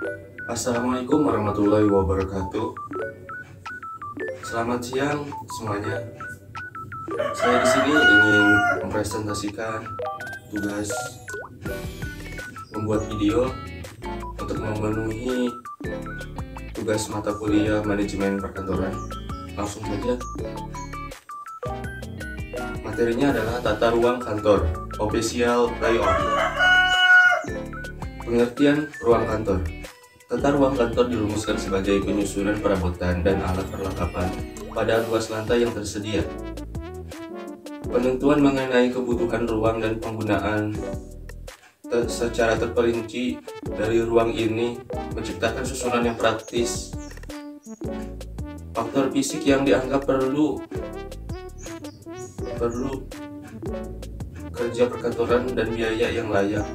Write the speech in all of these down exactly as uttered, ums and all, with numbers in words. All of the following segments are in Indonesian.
Assalamualaikum warahmatullahi wabarakatuh. Selamat siang semuanya. Saya di sini ingin mempresentasikan tugas membuat video untuk memenuhi tugas mata kuliah manajemen perkantoran. Langsung saja. Materinya adalah tata ruang kantor, official layout. Pengertian ruang kantor. Tata ruang kantor dirumuskan sebagai penyusunan perabotan dan alat perlengkapan pada luas lantai yang tersedia. Penentuan mengenai kebutuhan ruang dan penggunaan te secara terperinci dari ruang ini menciptakan susunan yang praktis. Faktor fisik yang dianggap perlu perlu kerja perkantoran dan biaya yang layak.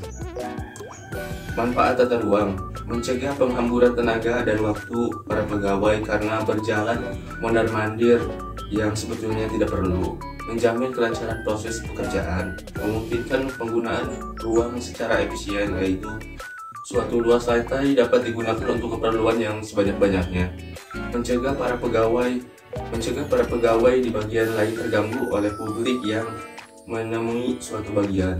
Manfaat tata ruang: mencegah penghamburan tenaga dan waktu para pegawai karena berjalan mondar-mandir yang sebetulnya tidak perlu. Menjamin kelancaran proses pekerjaan, memungkinkan penggunaan ruang secara efisien, yaitu suatu luas lantai dapat digunakan untuk keperluan yang sebanyak-banyaknya. Mencegah para pegawai mencegah para pegawai di bagian lain terganggu oleh publik yang menemui suatu bagian.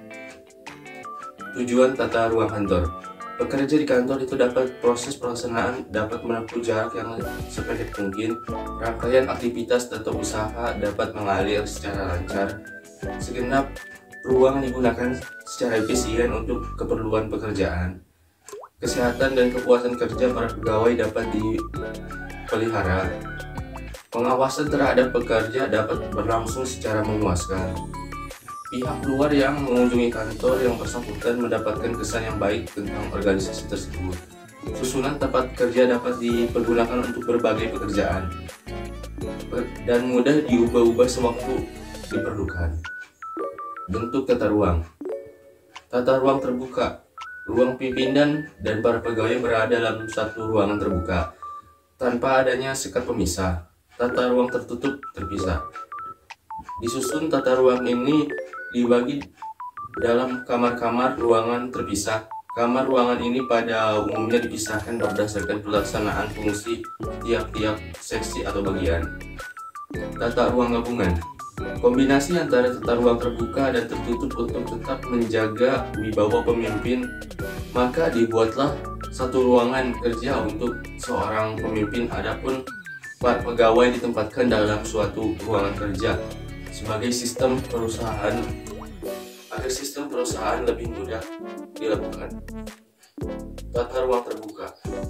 Tujuan tata ruang kantor: pekerja di kantor itu dapat proses pelaksanaan dapat menempuh jarak yang sependek mungkin. Rangkaian aktivitas atau usaha dapat mengalir secara lancar. Segenap ruang digunakan secara efisien untuk keperluan pekerjaan. Kesehatan dan kepuasan kerja para pegawai dapat dipelihara. Pengawasan terhadap pekerja dapat berlangsung secara memuaskan. Pihak luar yang mengunjungi kantor yang bersangkutan mendapatkan kesan yang baik tentang organisasi tersebut. Susunan tempat kerja dapat dipergunakan untuk berbagai pekerjaan dan mudah diubah-ubah sewaktu diperlukan. Bentuk tata ruang: tata ruang terbuka. Ruang pimpinan dan para pegawai berada dalam satu ruangan terbuka tanpa adanya sekat pemisah. Tata ruang tertutup terpisah. Disusun tata ruang ini dibagi dalam kamar-kamar ruangan terpisah. Kamar ruangan ini pada umumnya dipisahkan berdasarkan pelaksanaan fungsi tiap-tiap seksi atau bagian. Tata ruang gabungan: kombinasi antara tata ruang terbuka dan tertutup untuk tetap menjaga wibawa pemimpin, maka dibuatlah satu ruangan kerja untuk seorang pemimpin. Adapun para pegawai ditempatkan dalam suatu ruangan kerja sebagai sistem perusahaan agar sistem perusahaan lebih mudah dilakukan. Tata ruang terbuka.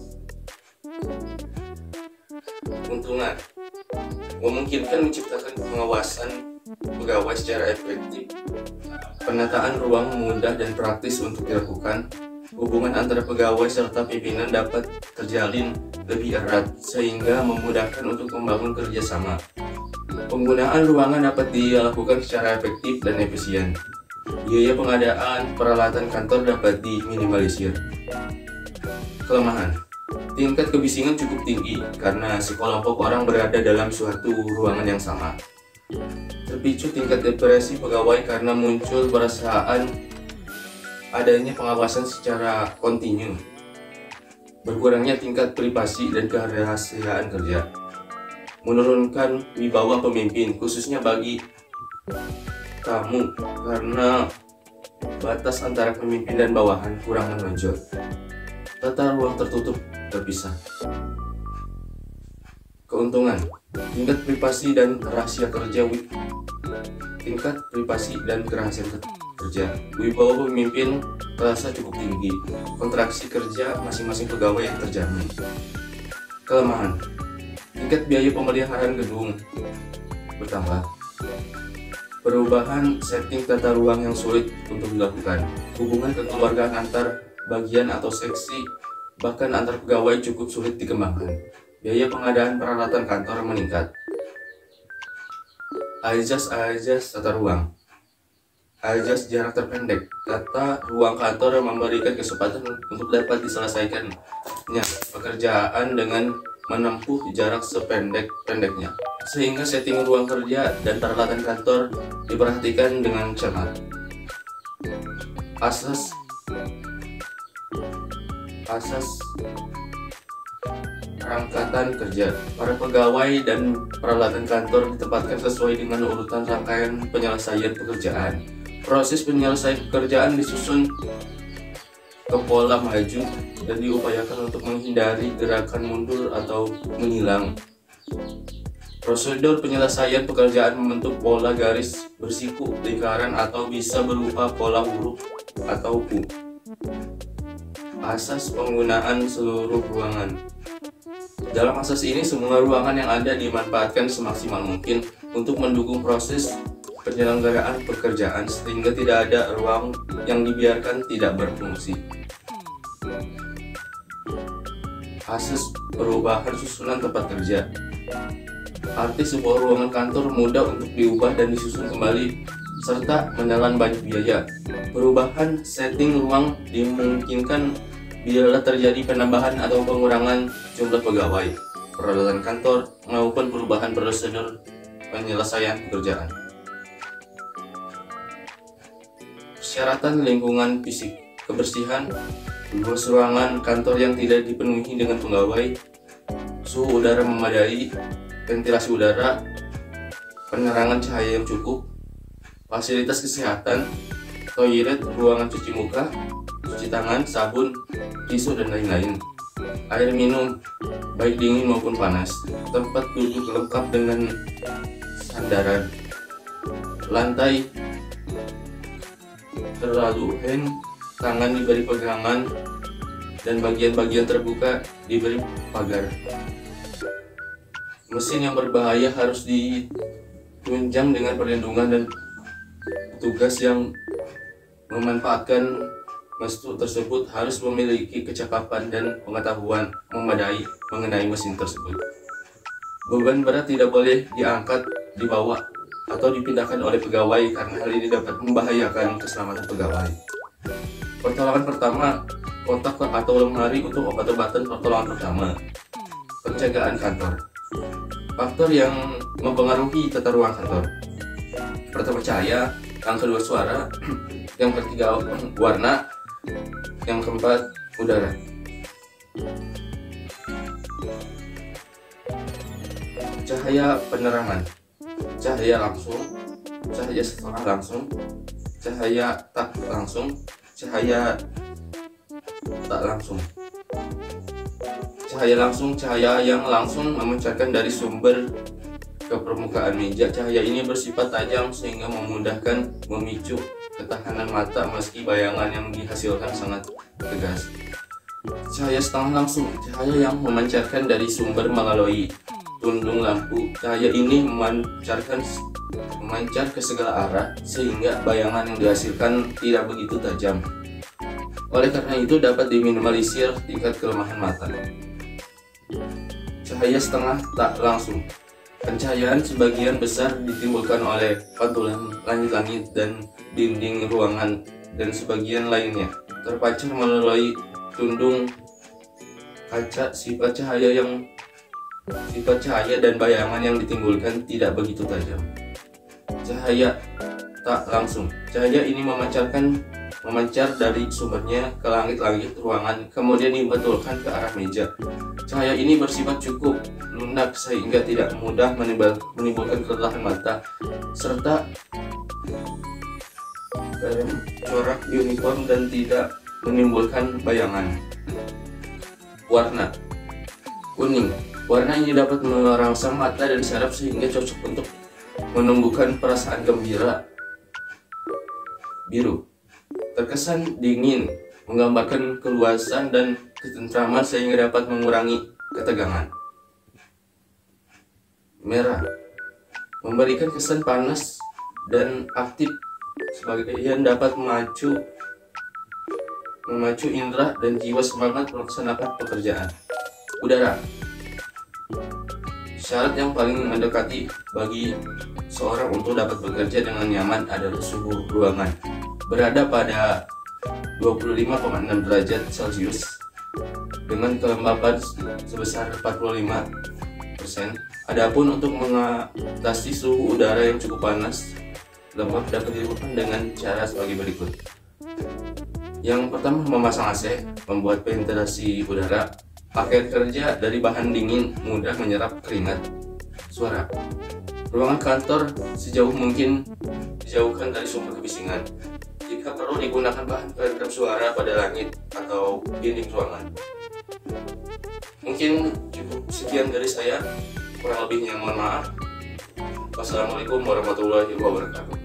Keuntungan: memungkinkan menciptakan pengawasan pegawai secara efektif. Penataan ruang mudah dan praktis untuk dilakukan. Hubungan antara pegawai serta pimpinan dapat terjalin lebih erat sehingga memudahkan untuk membangun kerjasama. Penggunaan ruangan dapat dilakukan secara efektif dan efisien. Biaya pengadaan peralatan kantor dapat diminimalisir. Kelemahan: tingkat kebisingan cukup tinggi karena sekelompok orang berada dalam suatu ruangan yang sama. Terpicu tingkat depresi pegawai karena muncul perasaan adanya pengawasan secara kontinu. Berkurangnya tingkat privasi dan kerahasiaan kerja. Menurunkan wibawa pemimpin, khususnya bagi kamu, karena batas antara pemimpin dan bawahan kurang menonjol. Tata ruang tertutup terpisah. Keuntungan: tingkat privasi dan rahasia kerja. Tingkat privasi dan kerahasiaan kerja. Wibawa pemimpin terasa cukup tinggi. Kontraksi kerja masing-masing pegawai yang terjamin. Kelemahan: tingkat biaya pemeliharaan gedung bertambah. Perubahan setting tata ruang yang sulit untuk dilakukan. Hubungan kekeluargaan antar bagian atau seksi, bahkan antar pegawai cukup sulit dikembangkan. Biaya pengadaan peralatan kantor meningkat. Azas-azas tata ruang. Azas jarak terpendek. Tata ruang kantor memberikan kesempatan untuk dapat diselesaikannya pekerjaan dengan menempuh jarak sependek-pendeknya, sehingga setting ruang kerja dan peralatan kantor diperhatikan dengan cermat. Asas Asas perangkatan kerja. Para pegawai dan peralatan kantor ditempatkan sesuai dengan urutan rangkaian penyelesaian pekerjaan. Proses penyelesaian pekerjaan disusun ke pola maju dan diupayakan untuk menghindari gerakan mundur atau menghilang. Prosedur penyelesaian pekerjaan membentuk pola garis bersiku, lingkaran, atau bisa berupa pola huruf atau U. Asas penggunaan seluruh ruangan. Dalam asas ini, semua ruangan yang ada dimanfaatkan semaksimal mungkin untuk mendukung proses penyelenggaraan pekerjaan sehingga tidak ada ruang yang dibiarkan tidak berfungsi. Asas perubahan susunan tempat kerja. Arti sebuah ruangan kantor mudah untuk diubah dan disusun kembali serta menelan banyak biaya. Perubahan setting ruang dimungkinkan bila terjadi penambahan atau pengurangan jumlah pegawai, peralatan kantor, maupun perubahan prosedur penyelesaian pekerjaan. Persyaratan lingkungan fisik, kebersihan, luas ruangan kantor yang tidak dipenuhi dengan pegawai, suhu udara memadai, ventilasi udara, penerangan cahaya yang cukup, fasilitas kesehatan, toilet, ruangan cuci muka, cuci tangan, sabun, tisu, dan lain-lain. Air minum, baik dingin maupun panas. Tempat duduk lengkap dengan sandaran. Lantai terlalu hand, tangan diberi pegangan, dan bagian-bagian terbuka diberi pagar. Mesin yang berbahaya harus ditunjang dengan perlindungan, dan petugas yang memanfaatkan mesin tersebut harus memiliki kecakapan dan pengetahuan memadai mengenai mesin tersebut. Beban berat tidak boleh diangkat, dibawa, atau dipindahkan oleh pegawai karena hal ini dapat membahayakan keselamatan pegawai. Pertolongan pertama, kotak atau lemari untuk obat-obatan pertolongan pertama. Penjagaan kantor. Faktor yang mempengaruhi tata ruang kantor. Pertama, cahaya. Yang kedua, suara. Yang ketiga, warna. Yang keempat, udara. Cahaya penerangan. Cahaya langsung, cahaya setengah langsung, cahaya tak langsung, cahaya tak langsung. Cahaya langsung, cahaya yang langsung memancarkan dari sumber ke permukaan meja. Cahaya ini bersifat tajam sehingga memudahkan memicu ketahanan mata meski bayangan yang dihasilkan sangat tegas. Cahaya setengah langsung, cahaya yang memancarkan dari sumber melalui tundung lampu. Cahaya ini memancarkan memancar ke segala arah sehingga bayangan yang dihasilkan tidak begitu tajam. Oleh karena itu dapat diminimalisir tingkat kelemahan mata. Cahaya setengah tak langsung. Pencahayaan sebagian besar ditimbulkan oleh pantulan langit-langit dan dinding ruangan, dan sebagian lainnya terpancar melalui tundung kaca. Sifat cahaya yang sifat cahaya dan bayangan yang ditimbulkan tidak begitu tajam. Cahaya tak langsung. Cahaya ini memancarkan memancar dari sumbernya ke langit-langit ruangan, kemudian dibentulkan ke arah meja. Cahaya ini bersifat cukup lunak sehingga tidak mudah menimbulkan kelelahan mata serta corak uniform dan tidak menimbulkan bayangan. Warna kuning. Warna ini dapat merangsang mata dan saraf sehingga cocok untuk menumbuhkan perasaan gembira. Biru. Terkesan dingin, menggambarkan keluasan dan ketentraman sehingga dapat mengurangi ketegangan. Merah. Memberikan kesan panas dan aktif, sebagian dapat memacu memacu indera dan jiwa semangat melaksanakan pekerjaan. Udara. Syarat yang paling mendekati bagi seorang untuk dapat bekerja dengan nyaman adalah suhu ruangan berada pada dua puluh lima koma enam derajat Celcius dengan kelembapan sebesar empat puluh lima persen. Adapun untuk mengatasi suhu udara yang cukup panas, lembab dapat dilakukan dengan cara sebagai berikut. Yang pertama, memasang A C, membuat ventilasi udara. Pakaian kerja dari bahan dingin mudah menyerap keringat. Suara. Ruangan kantor sejauh mungkin dijauhkan dari sumber kebisingan. Jika perlu, digunakan bahan peredam suara pada langit atau dinding ruangan. Mungkin cukup sekian dari saya, kurang lebihnya mohon maaf. Wassalamualaikum warahmatullahi wabarakatuh.